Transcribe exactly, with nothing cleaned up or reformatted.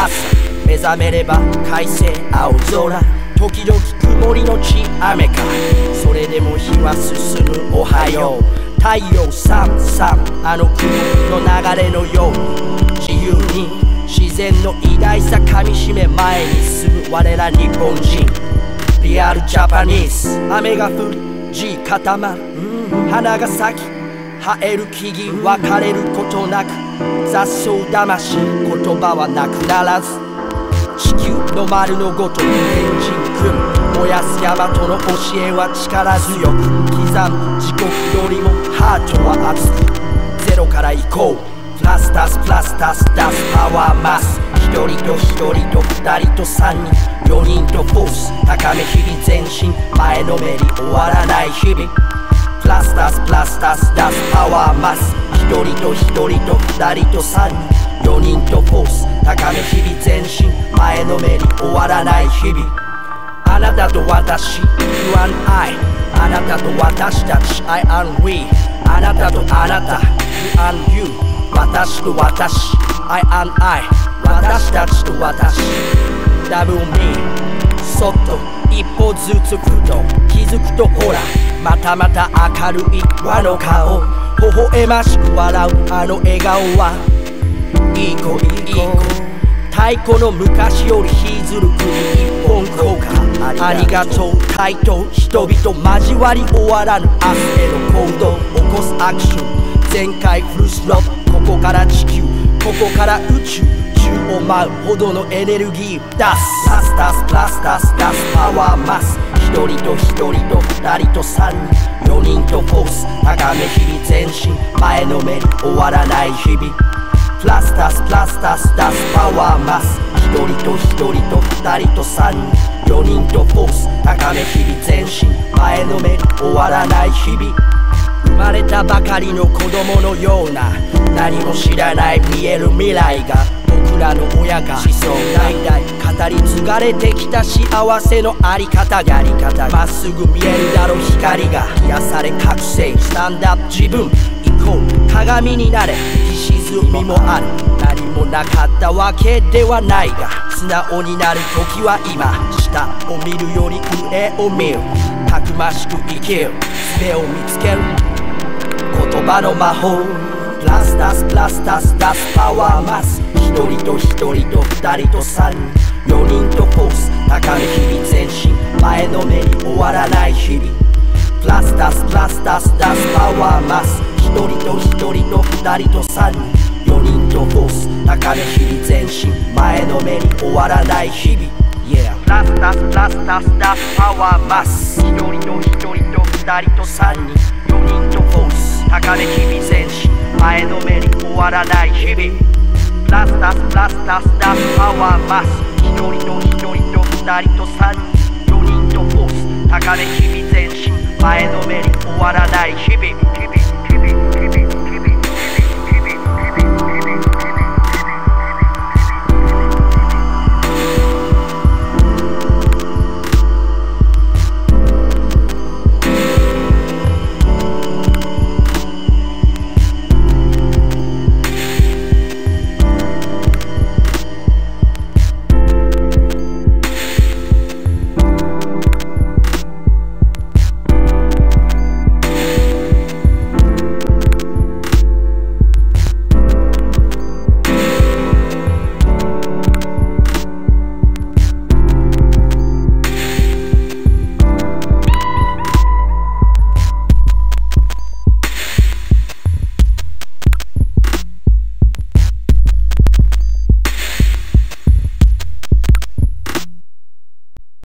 朝目覚めれば快晴青空、時々曇りのち雨か、それでも日は進むおはよう。太陽さんさんあの雲の流れのように自由に自然の偉大さかみしめ前に進む我ら日本人。リアルジャパニーズ。雨が降り地固まる、花が咲き生える木々分かれることなく、雑草魂言葉はなくならず、地球の丸のごとに天神組む燃やす大和の教えは力強く刻む、時刻よりもハートは熱くゼロから行こう。プラスタスプラスタス出すパワー増す、一人と一人と二人と三人よにんとフォース高め日々前進、前のめり終わらない日々。プラスタスプラスタス出すパワー増す、一人と一人と二人と三人よにんとフォース高め日々前進、前のめり終わらない日々。あなたと私 You and I、 あなたと私たち I and we、 あなたとあなた You and you、 私と私 I and I、 私たちと私 ダブルミー。そっと一歩ずつふと気づくとほらまたまた明るい輪の顔、微笑ましく笑うあの笑顔はいい子いい子、太鼓の昔より引ずる国一本効果、ありがとう対等人々交わり終わらぬ明日への行動起こすアクション、全開フルスロー、ここから地球ここから宇宙、宙を舞うほどのエネルギー出す。ラスタスプラスタス出すパワー増す、一人と一人と二人と三人よにんとフォース高め日々前進、前のめり終わらない日々。プラスタスプラスタス出すパワー増す、一人と一人と二人と三人よにんとフォース高め日々前進、前のめり終わらない日々。生まれたばかりの子供のような何も知らない見える未来が、僕らの親が子孫代々語り継がれてきた幸せのあり方がまっすぐ見えるだろ光が、癒され覚醒スタンダップ自分イコール鏡になれ、浮き沈みもある何もなかったわけではないが、素直になる時は今、下を見るより上を見る、たくましく生きる術を見つける言葉の魔法。プラスタスプラスタス出すパワー増す、一人と一人と二人と三人よにんとフォース高め日々前進、前のめり終わらない日々。プラスタスプラスタス出すパワー増す、一人と一人と二人と三人よにんとフォース高め日々前進、前のめり終わらない日々。Yeah、 プラスタスプラスタス出すパワー増す、一人と一人と二人と三人よにんとフォース高め日々前進、前のめり終わらない日々。プラスタスプラスタス出すパワー増す、一人と一人と二人と三人よにんとフォース高め日々前進、前のめり終わらない日々。